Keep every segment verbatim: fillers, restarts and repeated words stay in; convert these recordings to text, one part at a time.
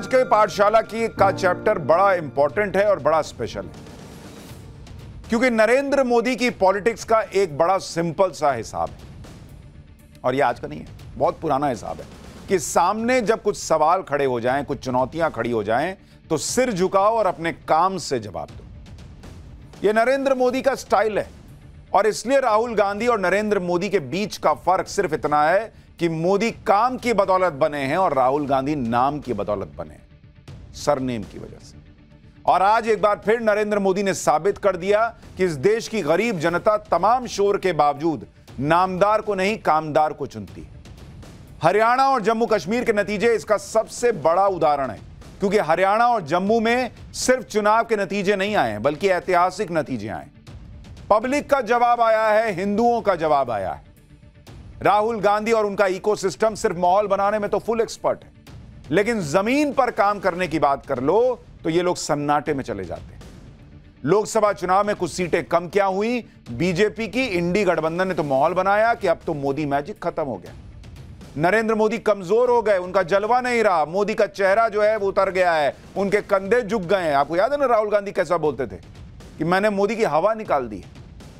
के पाठशाला की का चैप्टर बड़ा इंपॉर्टेंट है और बड़ा स्पेशल है, क्योंकि नरेंद्र मोदी की पॉलिटिक्स का एक बड़ा सिंपल सा हिसाब है, और यह आज का नहीं है, बहुत पुराना हिसाब है कि सामने जब कुछ सवाल खड़े हो जाएं, कुछ चुनौतियां खड़ी हो जाएं, तो सिर झुकाओ और अपने काम से जवाब दो। यह नरेंद्र मोदी का स्टाइल है, और इसलिए राहुल गांधी और नरेंद्र मोदी के बीच का फर्क सिर्फ इतना है कि मोदी काम की बदौलत बने हैं और राहुल गांधी नाम की बदौलत बने हैं, सरनेम की वजह से। और आज एक बार फिर नरेंद्र मोदी ने साबित कर दिया कि इस देश की गरीब जनता तमाम शोर के बावजूद नामदार को नहीं, कामदार को चुनती है। हरियाणा और जम्मू कश्मीर के नतीजे इसका सबसे बड़ा उदाहरण है, क्योंकि हरियाणा और जम्मू में सिर्फ चुनाव के नतीजे नहीं आए हैं, बल्कि ऐतिहासिक नतीजे आए। पब्लिक का जवाब आया है, हिंदुओं का जवाब आया है। राहुल गांधी और उनका इकोसिस्टम सिर्फ माहौल बनाने में तो फुल एक्सपर्ट है, लेकिन जमीन पर काम करने की बात कर लो तो ये लोग सन्नाटे में चले जाते हैं। लोकसभा चुनाव में कुछ सीटें कम क्या हुई, बीजेपी की इंडी गठबंधन ने तो माहौल बनाया कि अब तो मोदी मैजिक खत्म हो गया। नरेंद्र मोदी कमजोर हो गए, उनका जलवा नहीं रहा, मोदी का चेहरा जो है वो उतर गया है, उनके कंधे झुक गए हैं। आपको याद है ना राहुल गांधी कैसा बोलते थे कि मैंने मोदी की हवा निकाल दी।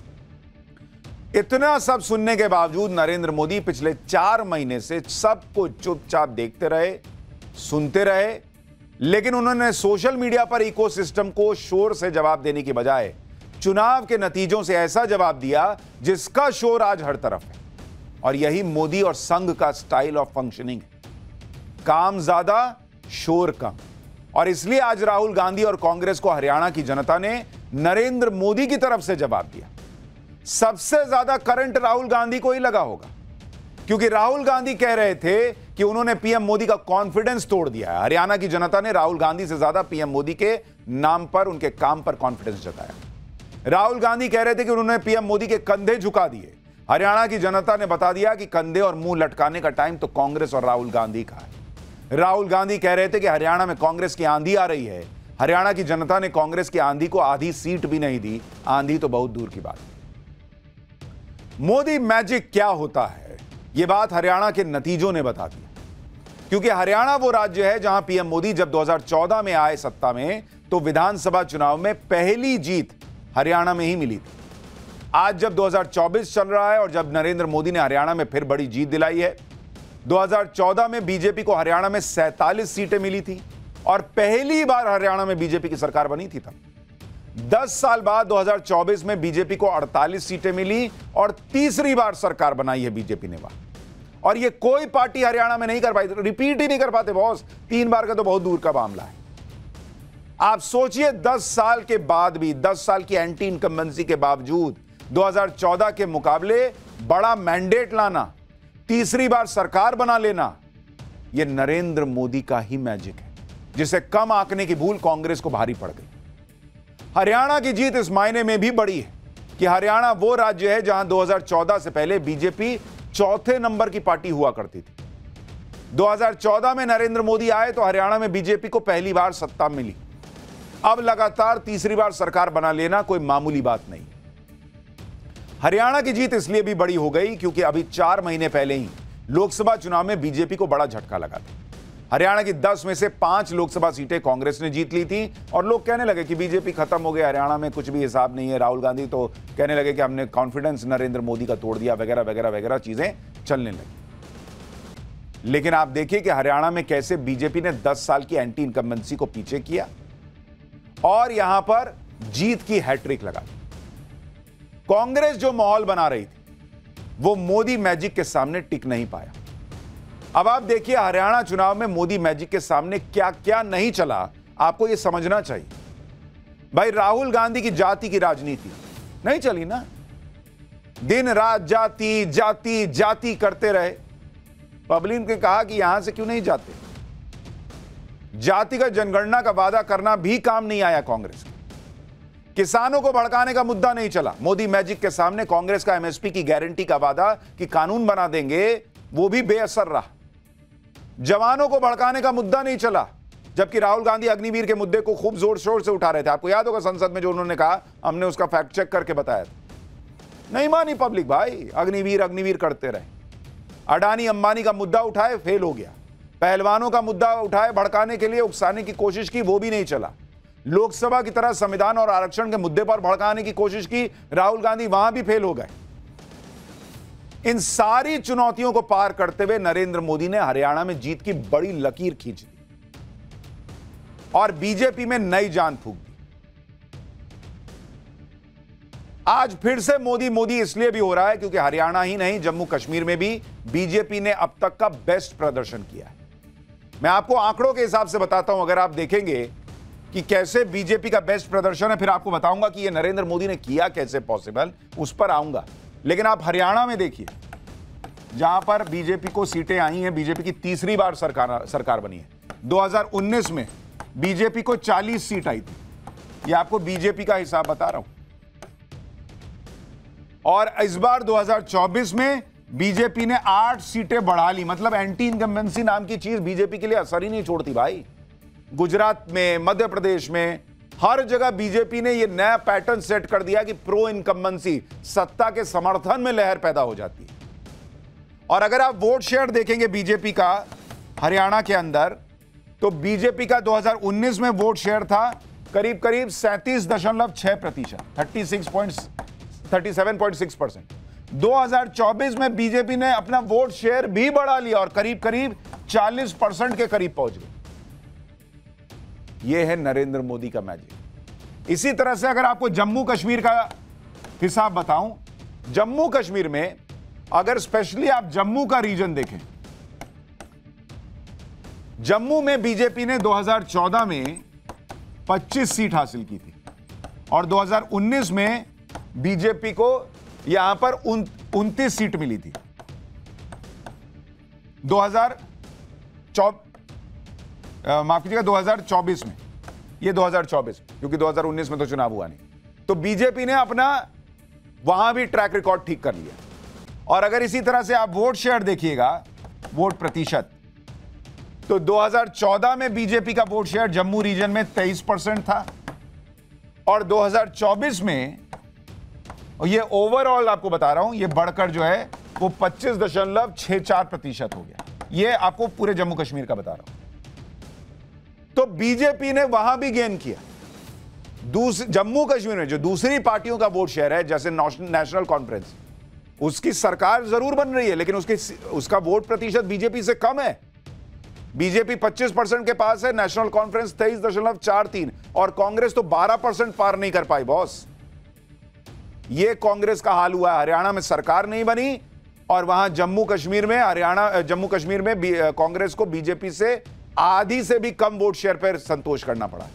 इतना सब सुनने के बावजूद नरेंद्र मोदी पिछले चार महीने से सबको चुपचाप देखते रहे, सुनते रहे, लेकिन उन्होंने सोशल मीडिया पर इकोसिस्टम को शोर से जवाब देने की बजाय चुनाव के नतीजों से ऐसा जवाब दिया जिसका शोर आज हर तरफ है। और यही मोदी और संघ का स्टाइल ऑफ फंक्शनिंग है, काम ज्यादा, शोर कम। और इसलिए आज राहुल गांधी और कांग्रेस को हरियाणा की जनता ने नरेंद्र मोदी की तरफ से जवाब दिया। सबसे ज्यादा करंट राहुल गांधी को ही लगा होगा, क्योंकि राहुल गांधी कह रहे थे कि उन्होंने पीएम मोदी का कॉन्फिडेंस तोड़ दिया है। हरियाणा की जनता ने राहुल गांधी से ज्यादा पीएम मोदी के नाम पर, उनके काम पर कॉन्फिडेंस जताया। राहुल गांधी कह रहे थे कि उन्होंने पीएम मोदी के कंधे झुका दिए। हरियाणा की जनता ने बता दिया कि कंधे और मुंह लटकाने का टाइम तो कांग्रेस और राहुल गांधी का है। राहुल गांधी कह रहे थे कि हरियाणा में कांग्रेस की आंधी आ रही है। हरियाणा की जनता ने कांग्रेस की आंधी को आधी सीट भी नहीं दी, आंधी तो बहुत दूर की बात है। मोदी मैजिक क्या होता है, यह बात हरियाणा के नतीजों ने बता दी, क्योंकि हरियाणा वो राज्य है जहां पीएम मोदी जब दो हज़ार चौदह में आए सत्ता में, तो विधानसभा चुनाव में पहली जीत हरियाणा में ही मिली थी। आज जब दो हज़ार चौबीस चल रहा है और जब नरेंद्र मोदी ने हरियाणा में फिर बड़ी जीत दिलाई है, दो हज़ार चौदह में बीजेपी को हरियाणा में सैंतालीस सीटें मिली थी और पहली बार हरियाणा में बीजेपी की सरकार बनी थी। तब दस साल बाद दो हज़ार चौबीस में बीजेपी को अड़तालीस सीटें मिली और तीसरी बार सरकार बनाई है बीजेपी ने वहां। और ये कोई पार्टी हरियाणा में नहीं कर पाई, रिपीट ही नहीं कर पाते बॉस, तीन बार का तो बहुत दूर का मामला है। आप सोचिए, दस साल के बाद भी, दस साल की एंटी इनकम्बेंसी के बावजूद दो हज़ार चौदह के मुकाबले बड़ा मैंडेट लाना, तीसरी बार सरकार बना लेना, यह नरेंद्र मोदी का ही मैजिक है, जिसे कम आंकने की भूल कांग्रेस को भारी पड़ गई। हरियाणा की जीत इस मायने में भी बड़ी है कि हरियाणा वो राज्य है जहां दो हज़ार चौदह से पहले बीजेपी चौथे नंबर की पार्टी हुआ करती थी। दो हज़ार चौदह में नरेंद्र मोदी आए तो हरियाणा में बीजेपी को पहली बार सत्ता मिली। अब लगातार तीसरी बार सरकार बना लेना कोई मामूली बात नहीं। हरियाणा की जीत इसलिए भी बड़ी हो गई क्योंकि अभी चार महीने पहले ही लोकसभा चुनाव में बीजेपी को बड़ा झटका लगा था। हरियाणा की दस में से पांच लोकसभा सीटें कांग्रेस ने जीत ली थी और लोग कहने लगे कि बीजेपी खत्म हो गया, हरियाणा में कुछ भी हिसाब नहीं है। राहुल गांधी तो कहने लगे कि हमने कॉन्फिडेंस नरेंद्र मोदी का तोड़ दिया, वगैरह वगैरह वगैरह चीजें चलने लगी। लेकिन आप देखिए कि हरियाणा में कैसे बीजेपी ने दस साल की एंटी इनकम्बेंसी को पीछे किया और यहां पर जीत की हैट्रिक लगा। कांग्रेस जो माहौल बना रही थी वो मोदी मैजिक के सामने टिक नहीं पाया। अब आप देखिए हरियाणा चुनाव में मोदी मैजिक के सामने क्या क्या नहीं चला, आपको यह समझना चाहिए। भाई, राहुल गांधी की जाति की राजनीति नहीं चली ना, दिन रात जाति जाति जाति करते रहे। पब्लिक ने कहा कि यहां से क्यों नहीं जाते। जातिगत जनगणना का वादा करना भी काम नहीं आया कांग्रेस के। किसानों को भड़काने का मुद्दा नहीं चला। मोदी मैजिक के सामने कांग्रेस का एमएसपी की गारंटी का वादा कि कानून बना देंगे, वो भी बेअसर रहा। जवानों को भड़काने का मुद्दा नहीं चला, जबकि राहुल गांधी अग्निवीर के मुद्दे को खूब जोर शोर से उठा रहे थे। आपको याद होगा संसद में जो उन्होंने कहा, हमने उसका फैक्ट चेक करके बताया था। नहीं मानी पब्लिक भाई, अग्निवीर अग्निवीर करते रहे। अडानी अंबानी का मुद्दा उठाए, फेल हो गया। पहलवानों का मुद्दा उठाए, भड़काने के लिए उकसाने की कोशिश की, वो भी नहीं चला। लोकसभा की तरह संविधान और आरक्षण के मुद्दे पर भड़काने की कोशिश की, राहुल गांधी वहां भी फेल हो गए। इन सारी चुनौतियों को पार करते हुए नरेंद्र मोदी ने हरियाणा में जीत की बड़ी लकीर खींच दी और बीजेपी में नई जान फूंक दी। आज फिर से मोदी मोदी इसलिए भी हो रहा है क्योंकि हरियाणा ही नहीं, जम्मू कश्मीर में भी बीजेपी ने अब तक का बेस्ट प्रदर्शन किया है। मैं आपको आंकड़ों के हिसाब से बताता हूं, अगर आप देखेंगे कि कैसे बीजेपी का बेस्ट प्रदर्शन है, फिर आपको बताऊंगा कि यह नरेंद्र मोदी ने किया कैसे पॉसिबल, उस पर आऊंगा। लेकिन आप हरियाणा में देखिए, जहां पर बीजेपी को सीटें आई हैं, बीजेपी की तीसरी बार सरकार सरकार बनी है। दो हज़ार उन्नीस में बीजेपी को चालीस सीट आई थी, ये आपको बीजेपी का हिसाब बता रहा हूं। और इस बार दो हज़ार चौबीस में बीजेपी ने आठ सीटें बढ़ा ली। मतलब एंटी इनकम्बेंसी नाम की चीज बीजेपी के लिए असर ही नहीं छोड़ती भाई। गुजरात में, मध्य प्रदेश में, हर जगह बीजेपी ने यह नया पैटर्न सेट कर दिया कि प्रो इनकम्बेंसी, सत्ता के समर्थन में लहर पैदा हो जाती है। और अगर आप वोट शेयर देखेंगे बीजेपी का हरियाणा के अंदर, तो बीजेपी का दो हज़ार उन्नीस में वोट शेयर था करीब करीब सैंतीस दशमलव छह प्रतिशत, thirty six point thirty seven point six percent. दो हज़ार चौबीस में बीजेपी ने अपना वोट शेयर भी बढ़ा लिया और करीब करीब चालीस परसेंट के करीब पहुंच गए। यह है नरेंद्र मोदी का मैजिक। इसी तरह से अगर आपको जम्मू कश्मीर का हिसाब बताऊं, जम्मू कश्मीर में अगर स्पेशली आप जम्मू का रीजन देखें, जम्मू में बीजेपी ने दो हज़ार चौदह में पच्चीस सीट हासिल की थी और दो हज़ार उन्नीस में बीजेपी को यहां पर उनतीस सीट मिली थी। दो हज़ार माफ कीजिएगा दो हज़ार चौबीस में, ये दो हज़ार चौबीस, क्योंकि दो हज़ार उन्नीस में तो चुनाव हुआ नहीं। तो बीजेपी ने अपना वहां भी ट्रैक रिकॉर्ड ठीक कर लिया। और अगर इसी तरह से आप वोट शेयर देखिएगा, वोट प्रतिशत, तो दो हज़ार चौदह में बीजेपी का वोट शेयर जम्मू रीजन में तेईस परसेंट था और दो हज़ार चौबीस में, और ये ओवरऑल आपको बता रहा हूं, ये बढ़कर जो है वो पच्चीस दशमलव छह चार प्रतिशत हो गया। ये आपको पूरे जम्मू कश्मीर का बता रहा हूं। तो बीजेपी ने वहां भी गेन किया। दूसरे जम्मू कश्मीर में जो दूसरी पार्टियों का वोट शेयर है, जैसे नेशनल कॉन्फ्रेंस, उसकी सरकार जरूर बन रही है लेकिन उसकी उसका वोट प्रतिशत बीजेपी से कम है। बीजेपी पच्चीस परसेंट के पास है, नेशनल कॉन्फ्रेंस तेईस दशमलव चार तीन, और कांग्रेस तो बारह परसेंट पार नहीं कर पाई बॉस। यह कांग्रेस का हाल हुआ है। हरियाणा में सरकार नहीं बनी और वहां जम्मू कश्मीर में, हरियाणा जम्मू कश्मीर में कांग्रेस को बीजेपी से आधी से भी कम वोट शेयर पर संतोष करना पड़ा।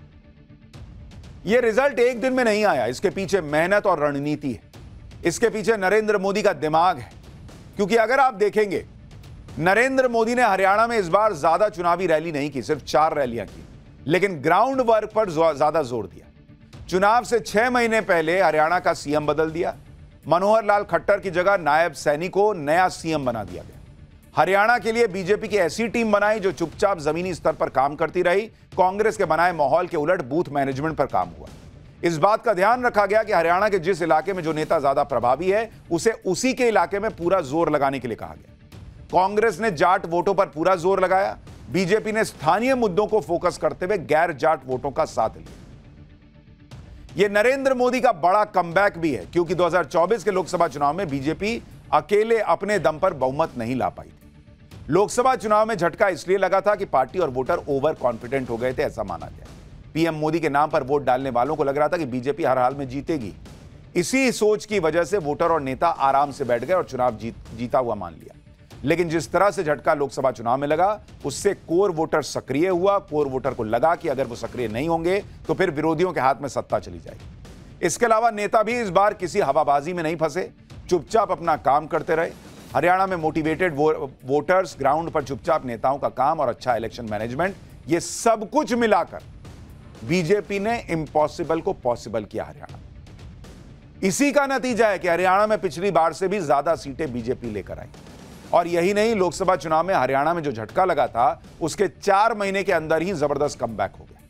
यह रिजल्ट एक दिन में नहीं आया, इसके पीछे मेहनत और रणनीति है, इसके पीछे नरेंद्र मोदी का दिमाग है। क्योंकि अगर आप देखेंगे, नरेंद्र मोदी ने हरियाणा में इस बार ज्यादा चुनावी रैली नहीं की, सिर्फ चार रैलियां की, लेकिन ग्राउंड वर्क पर ज्यादा जोर दिया। चुनाव से छह महीने पहले हरियाणा का सीएम बदल दिया। मनोहर लाल खट्टर की जगह नायब सैनी को नया सीएम बना दिया गया। हरियाणा के लिए बीजेपी की ऐसी टीम बनाई जो चुपचाप जमीनी स्तर पर काम करती रही। कांग्रेस के बनाए माहौल के उलट बूथ मैनेजमेंट पर काम हुआ। इस बात का ध्यान रखा गया कि हरियाणा के जिस इलाके में जो नेता ज्यादा प्रभावी है, उसे उसी के इलाके में पूरा जोर लगाने के लिए कहा गया। कांग्रेस ने जाट वोटों पर पूरा जोर लगाया। बीजेपी ने स्थानीय मुद्दों को फोकस करते हुए गैर जाट वोटों का साथ लिया। यह नरेंद्र मोदी का बड़ा कमबैक भी है, क्योंकि दो हज़ार चौबीस के लोकसभा चुनाव में बीजेपी अकेले अपने दम पर बहुमत नहीं ला पाई थी। लोकसभा चुनाव में झटका इसलिए लगा था कि पार्टी और वोटर ओवर कॉन्फिडेंट हो गए थे, ऐसा माना गया। पीएम मोदी के नाम पर वोट डालने वालों को लग रहा था कि बीजेपी हर हाल में जीतेगी। इसी सोच की वजह से वोटर और नेता आराम से बैठ गए और चुनाव जीत जीता हुआ मान लिया। लेकिन जिस तरह से झटका लोकसभा चुनाव में लगा, उससे कोर वोटर सक्रिय हुआ। कोर वोटर को लगा कि अगर वो सक्रिय नहीं होंगे तो फिर विरोधियों के हाथ में सत्ता चली जाएगी। इसके अलावा नेता भी इस बार किसी हवाबाजी में नहीं फंसे, चुपचाप अपना काम करते रहे। हरियाणा में मोटिवेटेड वो, वोटर्स, ग्राउंड पर चुपचाप नेताओं का काम और अच्छा इलेक्शन मैनेजमेंट, ये सब कुछ मिलाकर बीजेपी ने इम्पॉसिबल को पॉसिबल किया हरियाणा। इसी का नतीजा है कि हरियाणा में पिछली बार से भी ज्यादा सीटें बीजेपी लेकर आई। और यही नहीं, लोकसभा चुनाव में हरियाणा में जो झटका लगा था, उसके चार महीने के अंदर ही जबरदस्त कमबैक हो गया।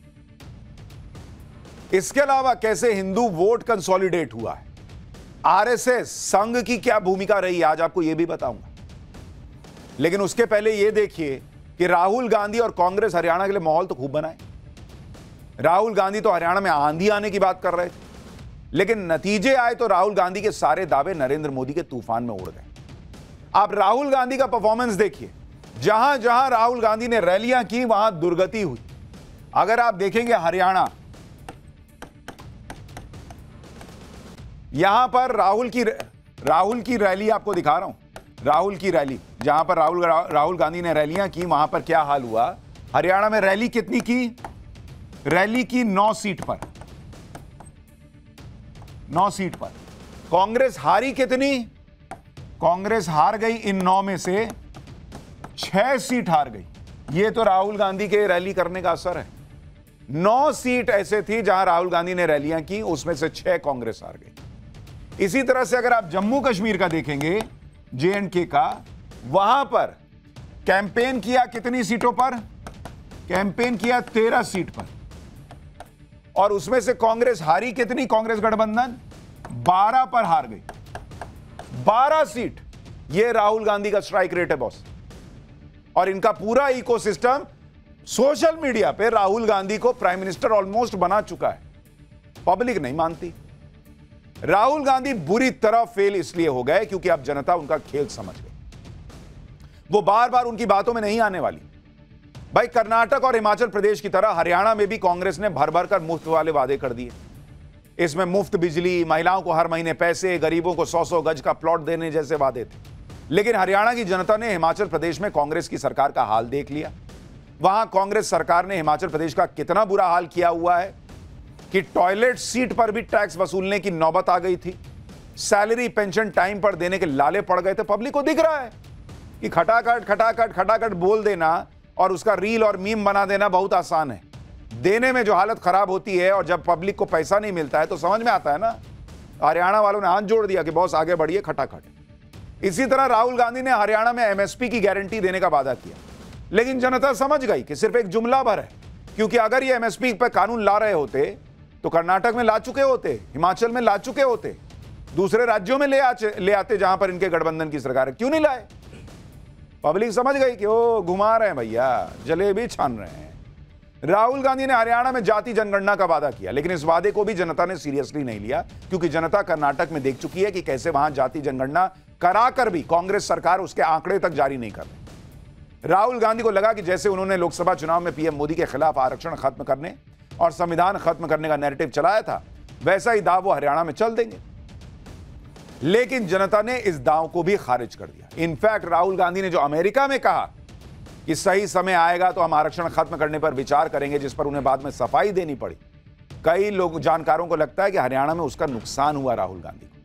इसके अलावा कैसे हिंदू वोट कंसोलिडेट हुआ है, आरएसएस संघ की क्या भूमिका रही, आज आपको यह भी बताऊंगा। लेकिन उसके पहले यह देखिए कि राहुल गांधी और कांग्रेस हरियाणा के लिए माहौल तो खूब बनाए। राहुल गांधी तो हरियाणा में आंधी आने की बात कर रहे थे, लेकिन नतीजे आए तो राहुल गांधी के सारे दावे नरेंद्र मोदी के तूफान में उड़ गए। आप राहुल गांधी का परफॉर्मेंस देखिए, जहां जहां राहुल गांधी ने रैलियां की वहां दुर्गति हुई। अगर आप देखेंगे हरियाणा, यहां पर राहुल की राहुल की रैली आपको दिखा रहा हूं, राहुल की रैली, जहां पर राहुल राहुल गांधी ने रैलियां की वहां पर क्या हाल हुआ। हरियाणा में रैली कितनी की? रैली की नौ सीट पर, नौ सीट पर। कांग्रेस हारी कितनी? कांग्रेस हार गई इन नौ में से छह सीट हार गई। यह तो राहुल गांधी के रैली करने का असर है। नौ सीट ऐसे थी जहां राहुल गांधी ने रैलियां की, उसमें से छह कांग्रेस हार गई। इसी तरह से अगर आप जम्मू कश्मीर का देखेंगे, जे एंड के का, वहां पर कैंपेन किया कितनी सीटों पर? कैंपेन किया तेरह सीट पर, और उसमें से कांग्रेस हारी कितनी? कांग्रेस गठबंधन बारह पर हार गई। बारह सीट। यह राहुल गांधी का स्ट्राइक रेट है बॉस। और इनका पूरा इकोसिस्टम सोशल मीडिया पे राहुल गांधी को प्राइम मिनिस्टर ऑलमोस्ट बना चुका है। पब्लिक नहीं मानती। राहुल गांधी बुरी तरह फेल इसलिए हो गए क्योंकि अब जनता उनका खेल समझ गई। वो बार बार उनकी बातों में नहीं आने वाली। भाई, कर्नाटक और हिमाचल प्रदेश की तरह हरियाणा में भी कांग्रेस ने भर भर कर मुफ्त वाले वादे कर दिए। इसमें मुफ्त बिजली, महिलाओं को हर महीने पैसे, गरीबों को सौ सौ गज का प्लॉट देने जैसे वादे थे। लेकिन हरियाणा की जनता ने हिमाचल प्रदेश में कांग्रेस की सरकार का हाल देख लिया। वहां कांग्रेस सरकार ने हिमाचल प्रदेश का कितना बुरा हाल किया हुआ है कि टॉयलेट सीट पर भी टैक्स वसूलने की नौबत आ गई थी। सैलरी पेंशन टाइम पर देने के लाले पड़ गए थे। पब्लिक को दिख रहा है कि खटाखट खटाखट खटाखट बोल देना और उसका रील और मीम बना देना बहुत आसान है। देने में जो हालत खराब होती है, और जब पब्लिक को पैसा नहीं मिलता है तो समझ में आता है ना। हरियाणा वालों ने हाथ जोड़ दिया कि बॉस आगे बढ़िए खटाखट। इसी तरह राहुल गांधी ने हरियाणा में एमएसपी की गारंटी देने का वादा किया, लेकिन जनता समझ गई कि सिर्फ एक जुमला भर है। क्योंकि अगर ये एमएसपी पर कानून ला रहे होते तो कर्नाटक में ला चुके होते, हिमाचल में ला चुके होते, दूसरे राज्यों में ले आ, ले आते जहां पर इनके गठबंधन की सरकार है। क्यों नहीं लाए? पब्लिक समझ गई कि ओ घुमा रहे हैं भैया, जलेबी छान रहे हैं। राहुल गांधी ने हरियाणा में जाति जनगणना का वादा किया, लेकिन इस वादे को भी जनता ने सीरियसली नहीं लिया, क्योंकि जनता कर्नाटक में देख चुकी है कि कैसे वहां जाति जनगणना कराकर भी कांग्रेस सरकार उसके आंकड़े तक जारी नहीं कर रही। राहुल गांधी को लगा कि जैसे उन्होंने लोकसभा चुनाव में पीएम मोदी के खिलाफ आरक्षण खत्म करने और संविधान खत्म करने का नैरेटिव चलाया था, वैसा ही दाव वो हरियाणा में चल देंगे। लेकिन जनता ने इस दांव को भी खारिज कर दिया। इनफैक्ट राहुल गांधी ने जो अमेरिका में कहा कि सही समय आएगा तो हम आरक्षण खत्म करने पर विचार करेंगे, जिस पर उन्हें बाद में सफाई देनी पड़ी, कई लोग जानकारों को लगता है कि हरियाणा में उसका नुकसान हुआ राहुल गांधी को।